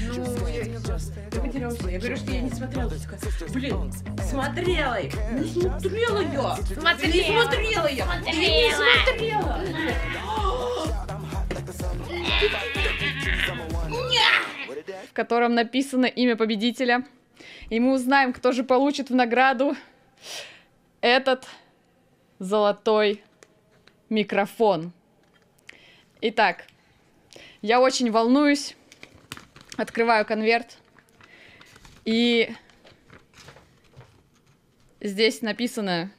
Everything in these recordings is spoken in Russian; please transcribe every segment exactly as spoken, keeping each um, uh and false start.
Ну, я, я просто... Я потеряла слово. Я говорю, что я не смотрела. Блин, смотрела я. Не смотрела я. Смотрела. Не смотрела я. Смотрела. Не смотрела. В котором написано имя победителя. И мы узнаем, кто же получит в награду этот золотой микрофон. Итак, я очень волнуюсь. Открываю конверт. И здесь написано: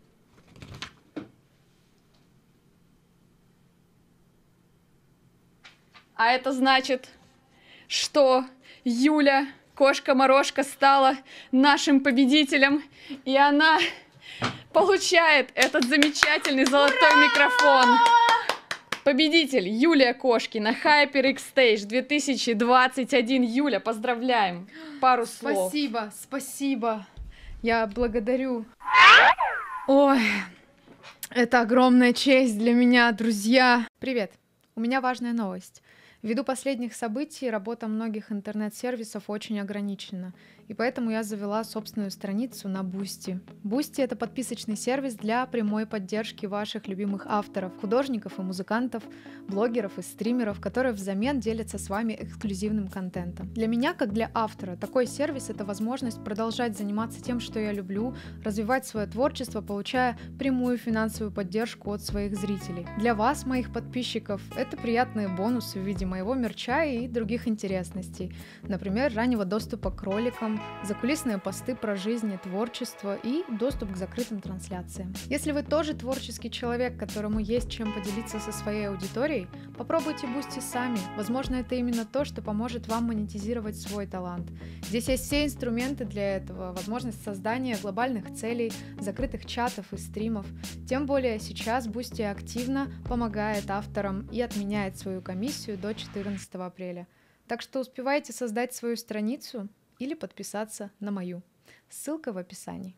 а это значит, что Юля, кошка-морошка, стала нашим победителем, и она получает этот замечательный золотой Ура! Микрофон. Победитель Юлия Кошкина, HyperX Stage две тысячи двадцать один. Юля, поздравляем. Пару слов. Спасибо, спасибо. Я благодарю. Ой, это огромная честь для меня, друзья. Привет, у меня важная новость. Ввиду последних событий работа многих интернет-сервисов очень ограничена, и поэтому я завела собственную страницу на Boosty. Boosty — это подписочный сервис для прямой поддержки ваших любимых авторов, художников и музыкантов, блогеров и стримеров, которые взамен делятся с вами эксклюзивным контентом. Для меня, как для автора, такой сервис — это возможность продолжать заниматься тем, что я люблю, развивать свое творчество, получая прямую финансовую поддержку от своих зрителей. Для вас, моих подписчиков, это приятные бонусы в виде моего мерча и других интересностей, например, раннего доступа к роликам, закулисные посты про жизнь и творчество и доступ к закрытым трансляциям. Если вы тоже творческий человек, которому есть чем поделиться со своей аудиторией, попробуйте Boosty сами. Возможно, это именно то, что поможет вам монетизировать свой талант. Здесь есть все инструменты для этого, возможность создания глобальных целей, закрытых чатов и стримов. Тем более сейчас Boosty активно помогает авторам и отменяет свою комиссию до четырнадцатого апреля. Так что успевайте создать свою страницу или подписаться на мою. Ссылка в описании.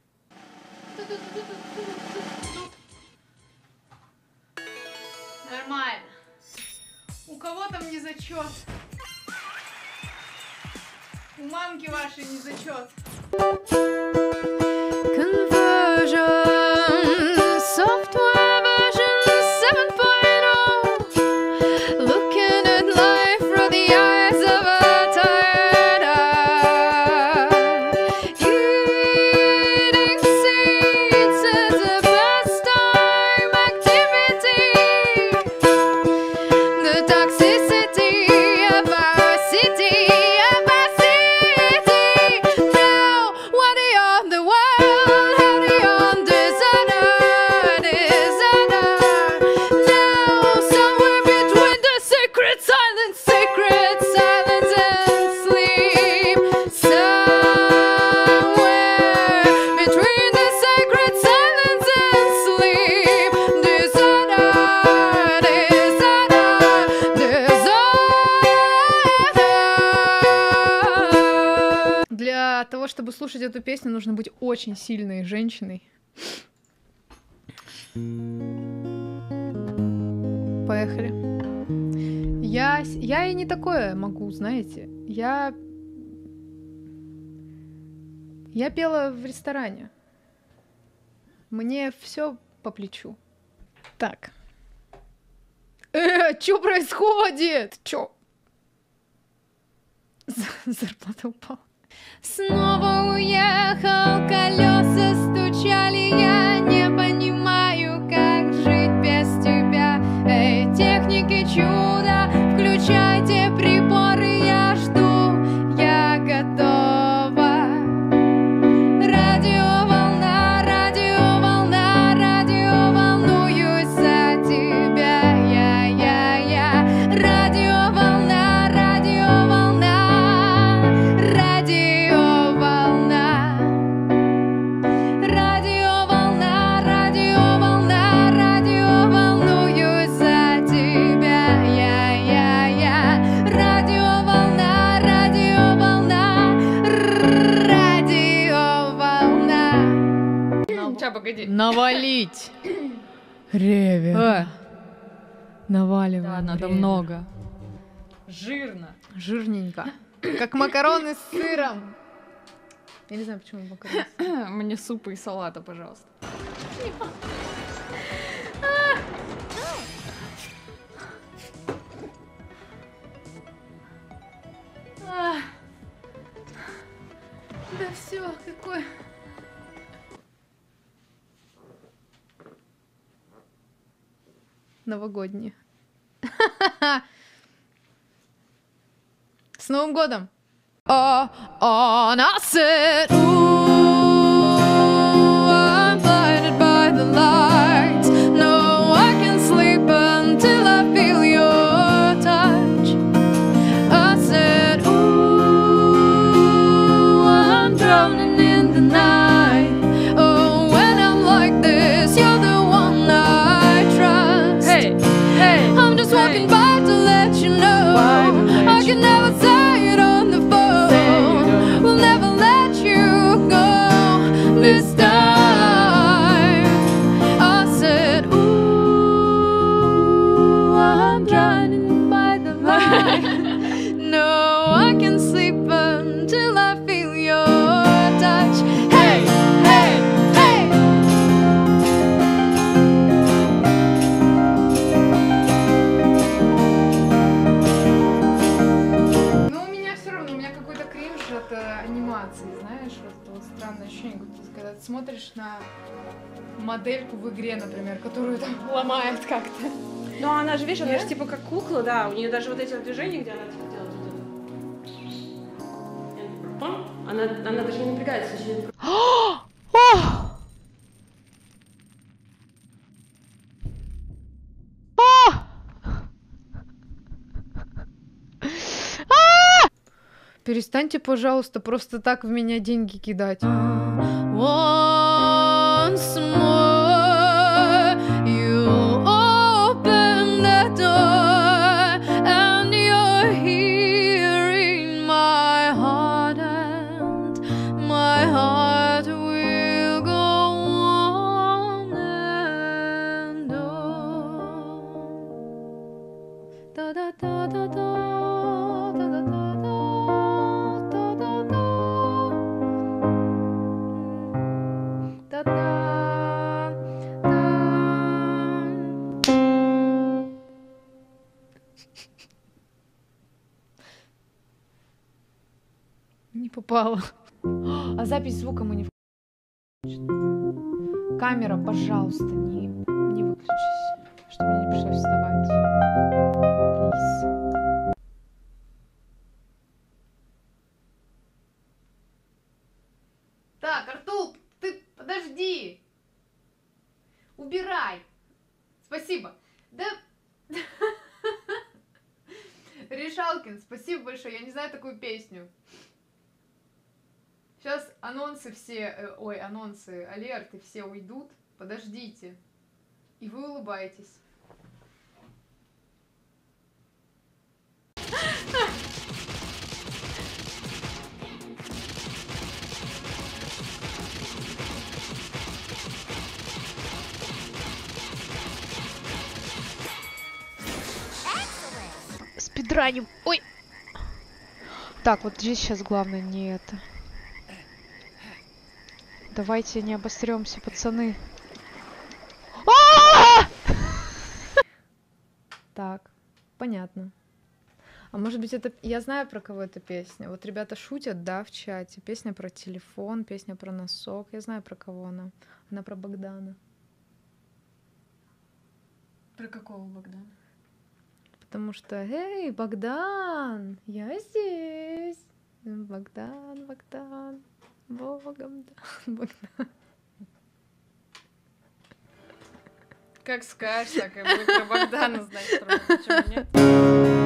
Нормально. У кого там не зачет? У мамки вашей не зачет. Conversion software version seven point oh. Looking at life through the eyes of a tired eye. Eating seeds is a pastime activity. The toxicity of our city, of our city. Now, what beyond the world, how beyond designer, designer. Now, somewhere between the sacred silence, sacred silence and sleep. Somewhere between the sacred silence and sleep. Designer, designer, designer. Для того, чтобы слушать эту песню, нужно быть очень сильной женщиной. Поехали. Я, с- я и не такое могу, знаете. Я... Я пела в ресторане. Мне все по плечу. Так. Э, что происходит? Чё? З- Зарплата упала. Снова уехал, колеса стучали, я не понимаю, как жить без тебя. Эй, техники чуда, включайте приборы, я жду, я готова. Радиоволна, радиоволна, радио, волнуюсь за тебя, я, я, я. Радиоволна, радиоволна, радиоволна. Радиоволна, радиоволна, радио, волнуюсь за тебя, я, я, я. Радиоволна, радиоволна, радиоволна. Сейчас, погоди. Навалить. Ревер. Наваливай. Да, надо ревер. много. Жирно. Жирненько. Как макароны с сыром. Я не знаю, почему макароны с сыром. Мне супа и салата, пожалуйста. Да все, какой... Новогодние. С Новым годом! Oh, oh, and I said, ooh, I'm blinded by the lights. No, I can't sleep until I feel your touch. I said, ooh, I'm drowning in the night. Oh, when I'm like this, you're the one I trust. Hey, hey, I'm just walking hey. by to let you know I can never say it on the phone. We'll never let you go this time. I said, ooh, I'm drowning by the light. No, I can't sleep until I feel your touch. Hey, hey, hey. Ну, у меня все равно, у меня какой-то кринж от э, анимации, знаешь, вот это вот странное ощущение, как ты- когда ты смотришь на модельку в игре, например, которую там ломает как-то. Ну, она же, видишь, она Нет? же типа как кукла, да, у нее даже вот эти вот движения, где она типа делает вот это. Пам, Она, она даже не напрягается. очень- Перестаньте, пожалуйста, просто так в меня деньги кидать. Once more, you open the door, and you're here in my heart, and my heart will go on and on. Da da da da da. Da da da da. Da da da. Da da. Da. Не попала. А запись звука мы не включим. Камера, пожалуйста, не, не выключись, чтобы мне не пришлось вставать. Плиз. Так, Артур, ты подожди. Убирай. Спасибо. Да... Решалкин, спасибо большое. Я не знаю такую песню. Сейчас анонсы все, э, ой, анонсы, алерты все уйдут. Подождите. И вы улыбаетесь. Спидраним. Ой. Так, вот здесь сейчас главное не это. Давайте не обосремся, пацаны. А! Так, понятно. А может быть это... Я знаю, про кого эта песня. Вот ребята шутят, да, в чате. Песня про телефон, песня про носок. Я знаю, про кого она. Она про Богдана. Про какого Богдана? Потому что, эй, Богдан, я здесь. Богдан, Богдан, Богом, да, Богдан. Как скажешь, так и будет про Богдана знать. Почему нет?